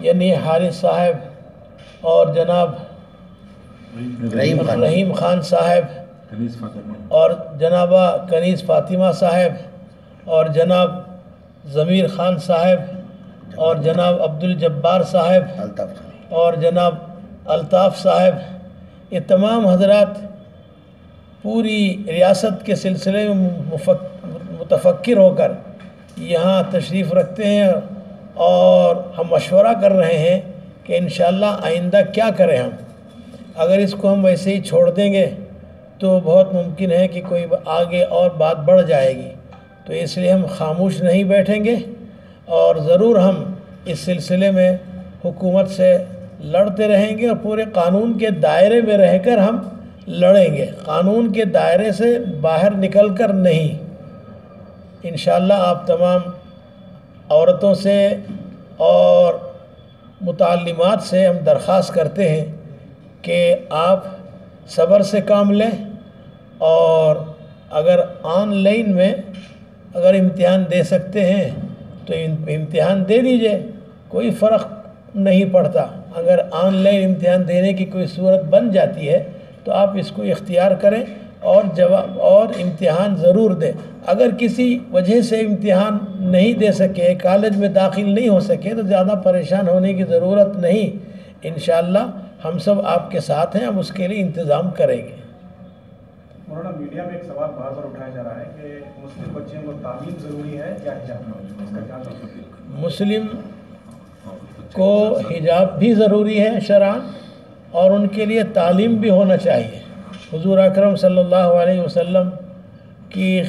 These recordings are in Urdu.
یعنی حارث صاحب اور جناب رحیم خان صاحب اور جنابہ کنیز فاطمہ صاحب اور جناب ضمیر خان صاحب اور جناب عبد الجبار صاحب اور جناب الطاف صاحب، یہ تمام حضرات پوری ریاست کے سلسلے میں متفکر ہو کر یہاں تشریف رکھتے ہیں اور ہم مشورہ کر رہے ہیں کہ انشاءاللہ آئندہ کیا کریں ہم۔ اگر اس کو ہم ویسے ہی چھوڑ دیں گے تو بہت ممکن ہے کہ کوئی آگے اور بات بڑھ جائے گی، تو اس لیے ہم خاموش نہیں بیٹھیں گے اور ضرور ہم اس سلسلے میں حکومت سے لڑتے رہیں گے اور پورے قانون کے دائرے میں رہ کر ہم لڑیں گے، قانون کے دائرے سے باہر نکل کر نہیں۔ انشاءاللہ آپ تمام عورتوں سے اور متعلمات سے ہم درخواست کرتے ہیں کہ آپ صبر سے کام لیں اور اگر آن لائن میں اگر امتحان دے سکتے ہیں تو امتحان دے دیجئے، کوئی فرق نہیں پڑتا۔ اگر آن لائن امتحان دینے کی کوئی صورت بن جاتی ہے تو آپ اس کو اختیار کریں اور امتحان ضرور دیں۔ اگر کسی وجہ سے امتحان نہیں دے سکے، کالج میں داخل نہیں ہو سکے تو زیادہ پریشان ہونے کی ضرورت نہیں، انشاءاللہ ہم سب آپ کے ساتھ ہیں، ہم اس کے لیے انتظام کریں گے۔ مولانا، میڈیا میں ایک سوال بار بار اٹھایا جا رہا ہے کہ مسلم بچوں کو تعلیم ضروری ہے یا حجاب؟ اس کا کیا مطلب ہے؟ مسلم کو حجاب بھی ضروری ہے شرعاً اور ان کے لیے تعلیم بھی ہونا چاہیے۔ حضور اکرم صلی اللہ علیہ وسلم کی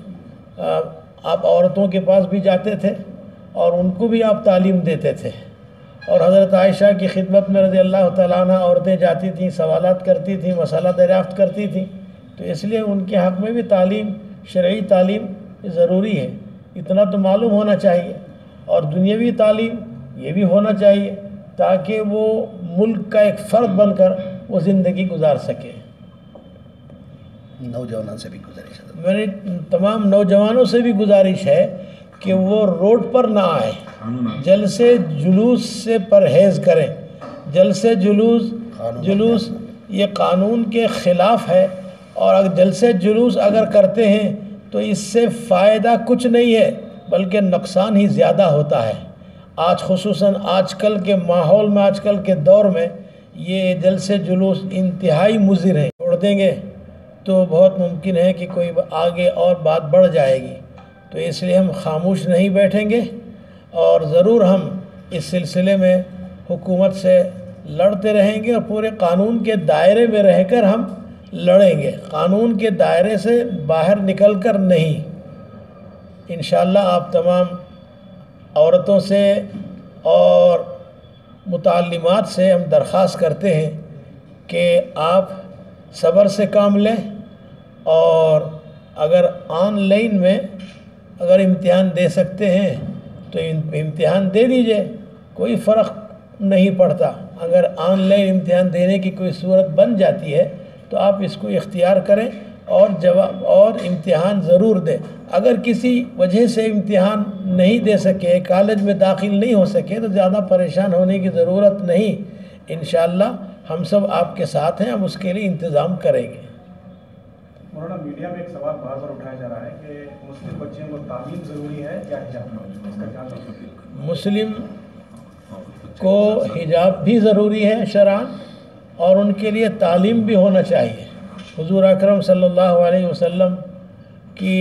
آپ عورتوں کے پاس بھی جاتے تھے اور ان کو بھی آپ تعلیم دیتے تھے، اور حضرت عائشہ کی خدمت میں رضی اللہ تعالیٰ عنہ عورتیں جاتی تھیں، سوالات کرتی تھیں، مسئلہ دریافت کرتی تھیں، تو اس لیے ان کے حق میں بھی تعلیم، شرعی تعلیم ضروری ہے، اتنا تو معلوم ہونا چاہیے، اور دنیاوی تعلیم یہ بھی ہونا چاہیے تاکہ وہ ملک کا ایک فرد بن کر وہ زندگی گزار سکے۔ نوجوانوں سے بھی گزارش ہے، میری تمام نوجوانوں سے بھی گزارش ہے کہ وہ روڈ پر نہ آئیں، جلسے جلوس سے پرہیز کریں۔ جلسے جلوس یہ قانون کے خلاف ہے، اور جلسے جلوس اگر کرتے ہیں تو اس سے فائدہ کچھ نہیں ہے بلکہ نقصان ہی زیادہ ہوتا ہے۔ آج خصوصاً آج کل کے ماحول میں، آج کل کے دور میں یہ جلسے جلوس انتہائی مضر ہیں، چھوڑ دیں گے تو بہت ممکن ہے کہ کوئی آگے اور بات بڑھ جائے گی، تو اس لیے ہم خاموش نہیں بیٹھیں گے اور ضرور ہم اس سلسلے میں حکومت سے لڑتے رہیں گے اور پورے قانون کے دائرے میں رہ کر ہم لڑیں گے، قانون کے دائرے سے باہر نکل کر نہیں۔ انشاءاللہ آپ تمام عورتوں سے اور متعلمات سے ہم درخواست کرتے ہیں کہ آپ صبر سے کام لیں اور اگر آن لائن میں اگر امتحان دے سکتے ہیں تو امتحان دے دیجئے، کوئی فرق نہیں پڑتا۔ اگر آن لائن امتحان دینے کی کوئی صورت بن جاتی ہے تو آپ اس کو اختیار کریں اور امتحان ضرور دیں۔ اگر کسی وجہ سے امتحان نہیں دے سکے، کالج میں داخل نہیں ہو سکے تو زیادہ پریشان ہونے کی ضرورت نہیں، انشاءاللہ ہم سب آپ کے ساتھ ہیں، ہم اس کے لیے انتظام کریں گے۔ مولانا، میڈیا میں ایک سوال بار بار اٹھایا جا رہا ہے کہ مسلم بچوں کو تعلیم ضروری ہے یا حجاب؟ اس کا کیا مطلب ہے؟ مسلم کو حجاب بھی ضروری ہے شرعاً اور ان کے لیے تعلیم بھی ہونا چاہیے۔ حضور اکرم صلی اللہ علیہ وسلم کی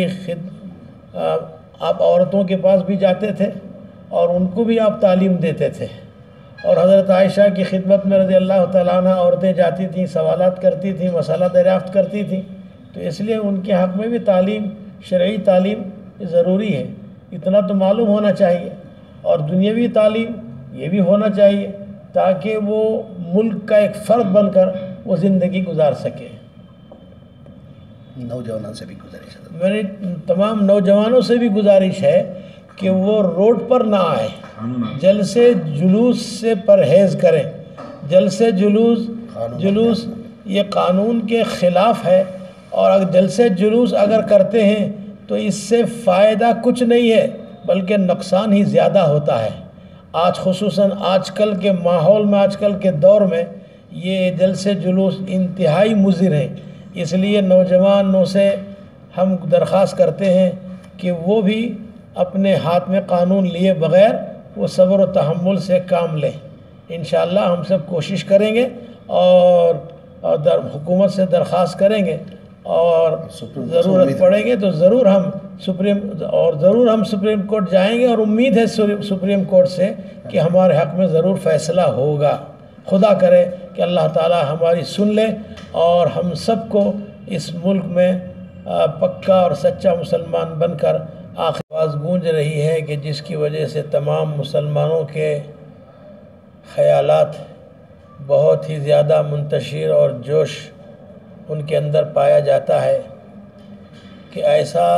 آپ عورتوں کے پاس بھی جاتے تھے اور ان کو بھی آپ تعلیم دیتے تھے، اور حضرت عائشہ کی خدمت میں رضی اللہ تعالیٰ عنہ عورتیں جاتی تھیں، سوالات کرتی تھیں، مسئلہ دریافت کرتی تھیں، تو اس لیے ان کے حق میں بھی تعلیم، شرعی تعلیم ضروری ہے، اتنا تو معلوم ہونا چاہیے، اور دنیاوی تعلیم یہ بھی ہونا چاہیے تاکہ وہ ملک کا ایک فرد بن کر وہ زندگی گزار سکے۔ نوجوانوں سے بھی گزارش ہے، میری تمام نوجوانوں سے بھی گزارش ہے کہ وہ روڈ پر نہ آئیں، جلسے جلوس سے پرہیز کریں۔ جلسے جلوس یہ قانون کے خلاف ہے، اور جلسے جلوس اگر کرتے ہیں تو اس سے فائدہ کچھ نہیں ہے بلکہ نقصان ہی زیادہ ہوتا ہے۔ آج خصوصاً آج کل کے ماحول میں، آج کل کے دور میں یہ جلسے جلوس انتہائی مضر ہیں. اس لیے نوجوانوں سے ہم درخواست کرتے ہیں کہ وہ بھی اپنے ہاتھ میں قانون لیے بغیر وہ صبر و تحمل سے کام لیں. انشاءاللہ ہم سب کوشش کریں گے اور حکومت سے درخواست کریں گے، اور ضرورت پڑے گی تو ضرور ہم سپریم کورٹ جائیں گے، اور امید ہے سپریم کورٹ سے کہ ہمارے حق میں ضرور فیصلہ ہوگا. خدا کرے کہ اللہ تعالی ہماری سن لے اور ہم سب کو اس ملک میں پکا اور سچا مسلمان بن کر آخر آواز گونج رہی ہے کہ جس کی وجہ سے تمام مسلمانوں کے خیالات بہت ہی زیادہ منتشر اور جوش ان کے اندر پایا جاتا ہے کہ ایسا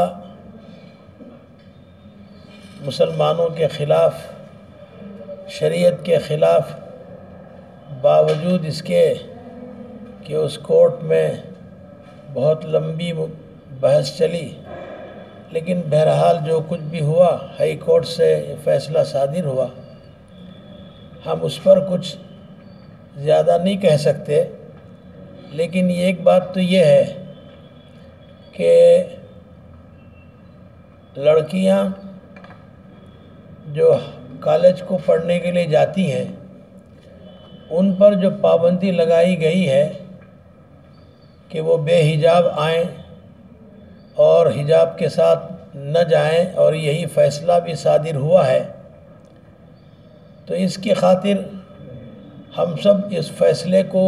مسلمانوں کے خلاف، شریعت کے خلاف، باوجود اس کے کہ اس کورٹ میں بہت لمبی بحث چلی، لیکن بہرحال جو کچھ بھی ہوا ہائی کورٹ سے فیصلہ صادر ہوا. ہم اس پر کچھ زیادہ نہیں کہہ سکتے، لیکن ایک بات تو یہ ہے کہ لڑکیاں جو کالج کو پڑھنے کے لیے جاتی ہیں ان پر جو پابندی لگائی گئی ہے کہ وہ بے حجاب آئیں اور حجاب کے ساتھ نہ جائیں، اور یہی فیصلہ بھی صادر ہوا ہے، تو اس کی خاطر ہم سب اس فیصلے کو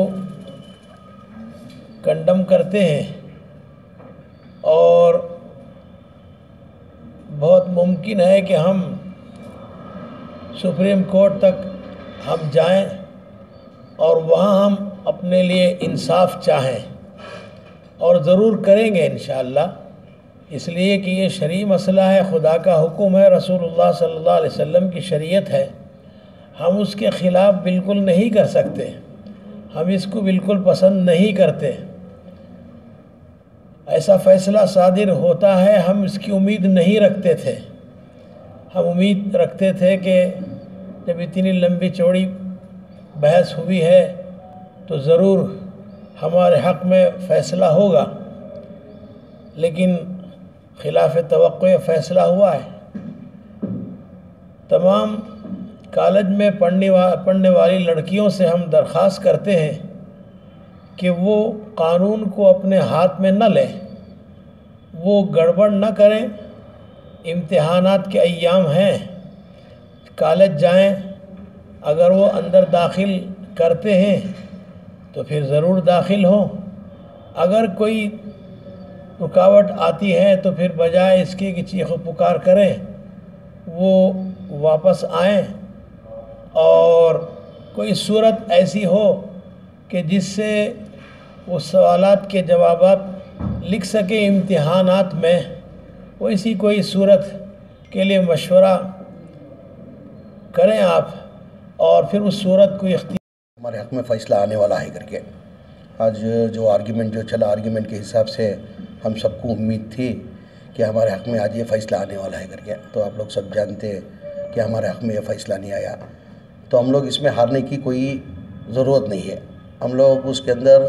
کنڈم کرتے ہیں، اور بہت ممکن ہے کہ ہم سپریم کورٹ تک ہم جائیں اور وہاں ہم اپنے لیے انصاف چاہیں، اور ضرور کریں گے انشاءاللہ. اس لیے کہ یہ شرعی مسئلہ ہے، خدا کا حکم ہے، رسول اللہ صلی اللہ علیہ وسلم کی شریعت ہے. ہم اس کے خلاف بالکل نہیں کر سکتے، ہم اس کو بالکل پسند نہیں کرتے. ایسا فیصلہ صادر ہوتا ہے، ہم اس کی امید نہیں رکھتے تھے. ہم امید رکھتے تھے کہ جب اتنی لمبی چوڑی بحث ہوئی ہے تو ضرور ہمارے حق میں فیصلہ ہوگا، لیکن خلاف توقع فیصلہ ہوا ہے. تمام کالج میں پڑھنے والی لڑکیوں سے ہم درخواست کرتے ہیں کہ وہ قانون کو اپنے ہاتھ میں نہ لیں، وہ گڑبڑ نہ کریں. امتحانات کے ایام ہیں، کالج جائیں، اگر وہ اندر داخل کرتے ہیں تو پھر ضرور داخل ہوں. اگر کوئی رکاوٹ آتی ہے تو پھر بجائے اس کے کہ چیخ و پکار کریں، وہ واپس آئیں، اور کوئی صورت ایسی ہو کہ جس سے وہ سوالات کے جوابات لکھ سکیں امتحانات میں، ویسی کوئی صورت کے لیے مشورہ کریں آپ، اور پھر اس صورت کو ہمارے حق میں فیصلہ آنے والا ہے کر کے. آج جو آرگیومنٹ جو چلا، آرگیومنٹ کے حساب سے ہم سب کو امید تھی کہ ہمارے حق میں آج یہ فیصلہ آنے والا ہے کر کے. تو آپ لوگ سب جانتے کہ ہمارے حق میں یہ فیصلہ نہیں آیا، تو ہم لوگ اس میں ہارنے کی کوئی ضرورت نہیں ہے. ہم لوگ اس کے اندر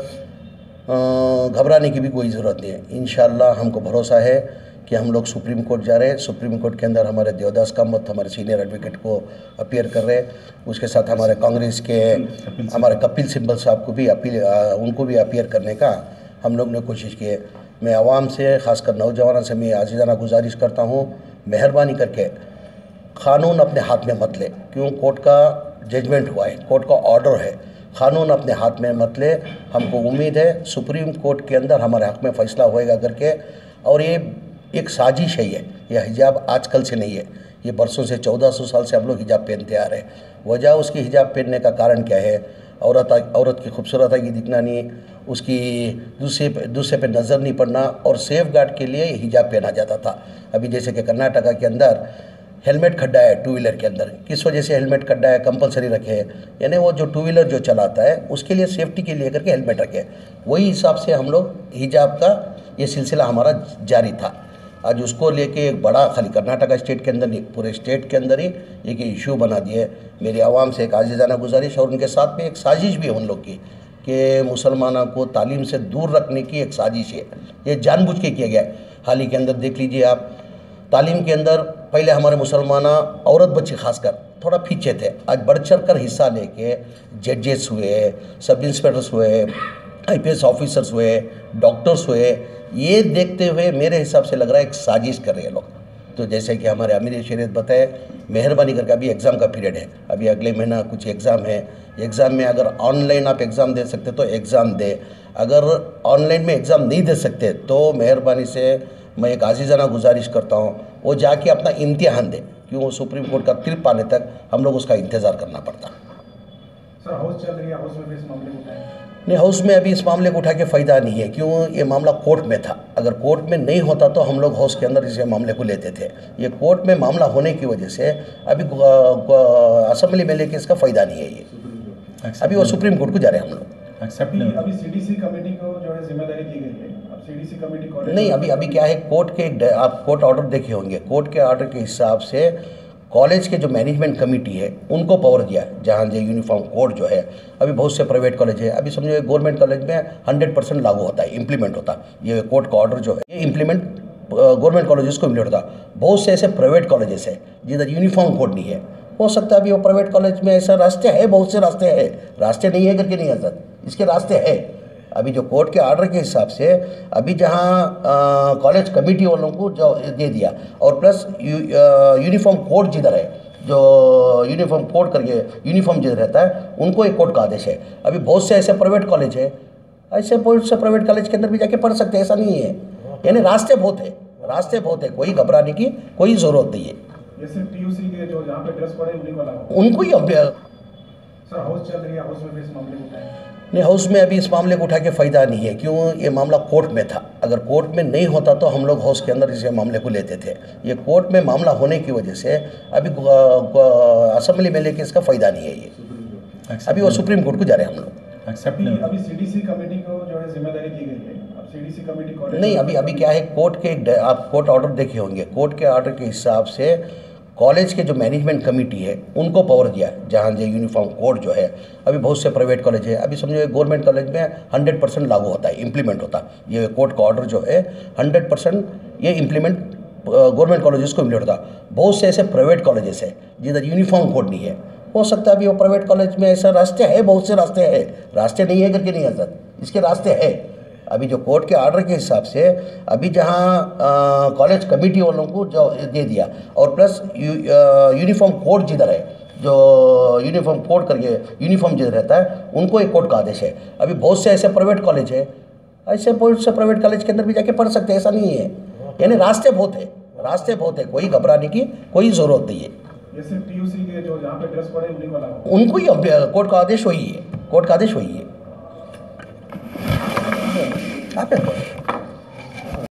گھبرانے کی بھی کوئی ضرورت نہیں ہے. انشاءاللہ ہم کو بھروسہ ہے کہ ہم لوگ سپریم کورٹ جا رہے ہیں. سپریم کورٹ کے اندر ہمارے دیوداس کامت ہمارے سینئر ایڈوکیٹ کو اپیئر کر رہے ہیں. اس کے ساتھ ہمارے کانگریس کے ہمارے کپل سبل صاحب کو بھی ان کو بھی اپیئر کرنے کا ہم لوگ نے کوشش کی ہے. میں عوام سے، خاص کر نوجوانوں سے میں عزیزانہ گزارش کرتا ہوں، مہربانی کر کے قانون اپنے ہاتھ میں مت لے. کیوں؟ کورٹ کا ججمنٹ ہوا ہے، کورٹ کا آرڈر ہے، قانون اپنے ہاتھ میں مت لے. ہم کو امید ہے سپریم کورٹ کے اندر ہمارے حق میں فیصلہ ہوئے گا کر کے. اور یہ ایک سازش ہے، یہ حجاب آج کل سے نہیں ہے، یہ برسوں سے 1400 سال سے ہم لوگ حجاب پہنتے آ رہے ہیں. وجہ اس کی حجاب پہننے کا کارن کیا ہے؟ عورت کی خوبصورت کی دکھنا نہیں، اس کی دوسرے پہ نظر نہیں پڑنا، اور سیف گارڈ کے لیے حجاب پہنا جاتا تھا. ابھی جیسے کہ کرناٹکا کے اندر ہیلمٹ کھڈا ہے ٹو ویلر کے اندر. کس وجہ سے ہیلمٹ کھڈا ہے کمپلسری رکھے ہے؟ یعنی وہ جو ٹو ویلر جو چلاتا ہے اس کے لیے سیفٹی کے لیے کر کے ہیلمٹ رکھے. وہی حساب سے ہم لوگ حجاب کا یہ سلسلہ ہمارا جاری تھا. आज उसको लेके एक बड़ा, खाली कर्नाटका स्टेट के अंदर नहीं, पूरे स्टेट के अंदर ही एक इशू बना दिए। मेरी आवाम से एक आजीज़ाना गुजारिश, और उनके साथ में एक साजिश भी है उन लोग की कि मुसलमानों को तालीम से दूर रखने की एक साजिश है, ये जानबूझ के किया गया है। हाल ही के अंदर देख लीजिए आप, तालीम के अंदर पहले हमारे मुसलमान औरत बच्चे खासकर थोड़ा पीछे थे, आज बढ़ चढ़ कर हिस्सा लेके जजेस हुए, सब इंस्पेक्टर्स हुए, IPS ऑफिसर्स हुए, डॉक्टर्स हुए। ये देखते हुए मेरे हिसाब से लग रहा है एक साजिश कर रहे हैं लोग। तो जैसे कि हमारे अमीर शरीयत बताए, मेहरबानी करके अभी एग्ज़ाम का पीरियड है, अभी अगले महीना कुछ एग्ज़ाम है, एग्ज़ाम में अगर ऑनलाइन आप एग्ज़ाम दे सकते तो एग्ज़ाम दे, अगर ऑनलाइन में एग्ज़ाम नहीं दे सकते तो मेहरबानी से मैं एक आजीज़ाना गुजारिश करता हूँ वो जाके अपना इम्तिहान दे, क्यों सुप्रीम कोर्ट का तीर्प आने तक हम लोग उसका इंतज़ार करना पड़ता। सर हाउस चल रही है, हाउस में भी इस मामले को उठाएं? नहीं, हाउस में अभी इस मामले को उठा के फ़ायदा नहीं है, क्यों ये मामला कोर्ट में था। अगर कोर्ट में नहीं होता तो हम लोग हाउस के अंदर इस मामले को लेते थे। ये कोर्ट में मामला होने की वजह से अभी असेंबली में लेके इसका फ़ायदा नहीं है। ये अभी वो सुप्रीम कोर्ट को जा रहे हैं हम लोग। अभी CDC कमेटी को जो है जिम्मेदारी दी गई है, अब CDC कमेटी कॉलेज नहीं, अभी क्या है, कोर्ट के आप कोर्ट ऑर्डर देखे होंगे, कोर्ट के ऑर्डर के हिसाब से कॉलेज के जो मैनेजमेंट कमेटी है उनको पावर दिया, जहाँ जो यूनिफॉर्म कोड जो है, अभी बहुत से प्राइवेट कॉलेज है, अभी समझो गवर्नमेंट कॉलेज में 100% लागू होता है, इम्प्लीमेंट होता है। ये कोर्ट का ऑर्डर जो है ये इम्प्लीमेंट गवर्नमेंट कॉलेजेस को इम्प्लीमेंट होता है। बहुत से ऐसे प्राइवेट कॉलेजेस है जिधर यूनिफॉर्म कोड नहीं है, हो सकता है अभी वो प्राइवेट कॉलेज में ऐसा रास्ते है, बहुत से रास्ते है, रास्ते नहीं है करके नहीं है सर, इसके रास्ते है। अभी जो कोर्ट के ऑर्डर के हिसाब से अभी जहाँ कॉलेज कमेटी वालों को जो दे दिया, और प्लस यूनिफॉर्म कोड जिधर है, जो यूनिफॉर्म कोड करके यूनिफॉर्म जिधर रहता है उनको एक कोर्ट का आदेश है। अभी बहुत से ऐसे प्राइवेट कॉलेज है, ऐसे बहुत से प्राइवेट कॉलेज के अंदर भी जाके पढ़ सकते हैं, ऐसा नहीं है। यानी रास्ते बहुत है, रास्ते बहुत है, कोई घबराने की कोई ज़रूरत नहीं है। ये सिर्फ TUC के जो जहाँ पे ड्रेस कोड है उन्हीं को लागू? उनको ही सर हाउस चल रही है, हाउस में भी इस मामले को उठाएं? नहीं, हाउस में अभी इस मामले को उठा के फ़ायदा नहीं है, क्यों ये मामला कोर्ट में था। अगर कोर्ट में नहीं होता तो हम लोग हाउस के अंदर इस मामले को लेते थे। ये कोर्ट में मामला होने की वजह से अभी असेंबली में लेके इसका फ़ायदा नहीं है। ये अभी वो सुप्रीम कोर्ट को जा रहे हैं हम लोग। अभी CDC कमेटी को जो है जिम्मेदारी दी गई है, अब CDC कमेटी कॉलेज नहीं, अभी क्या है, कोर्ट के आप कोर्ट ऑर्डर देखे होंगे, कोर्ट के ऑर्डर के हिसाब से कॉलेज के जो मैनेजमेंट कमेटी है उनको पावर दिया, जहाँ जो यूनिफॉर्म कोड जो है, अभी बहुत से प्राइवेट कॉलेज है, अभी समझो गवर्नमेंट कॉलेज में 100% लागू होता है, इम्प्लीमेंट होता है। ये कोर्ट का ऑर्डर जो है 100% ये इम्प्लीमेंट गवर्नमेंट कॉलेजेस को इम्प्लीमेंट होता है। बहुत से ऐसे प्राइवेट कॉलेजेस है जिधर यूनिफॉर्म कोड नहीं है, हो सकता है अभी वो प्राइवेट कॉलेज में ऐसा रास्ते है, बहुत से रास्ते है, रास्ते नहीं है करके नहीं है सर, इसके रास्ते है। अभी जो कोर्ट के ऑर्डर के हिसाब से अभी जहाँ कॉलेज कमेटी वालों को जो दे दिया, और प्लस यूनिफॉर्म कोड जिधर है, जो यूनिफॉर्म कोड करके यूनिफॉर्म जिधर रहता है उनको एक कोर्ट का आदेश है। अभी बहुत से ऐसे प्राइवेट कॉलेज है, ऐसे बहुत से प्राइवेट कॉलेज के अंदर भी जाके पढ़ सकते हैं, ऐसा नहीं है। यानी रास्ते बहुत है, रास्ते बहुत है, कोई घबराने की कोई ज़रूरत नहीं है। ये सिर्फ TUC के जो जहाँ पे ड्रेस कोड है उन्हीं को लागू? उनको ही कोर्ट का आदेश वही है, कोर्ट का आदेश वही है। आप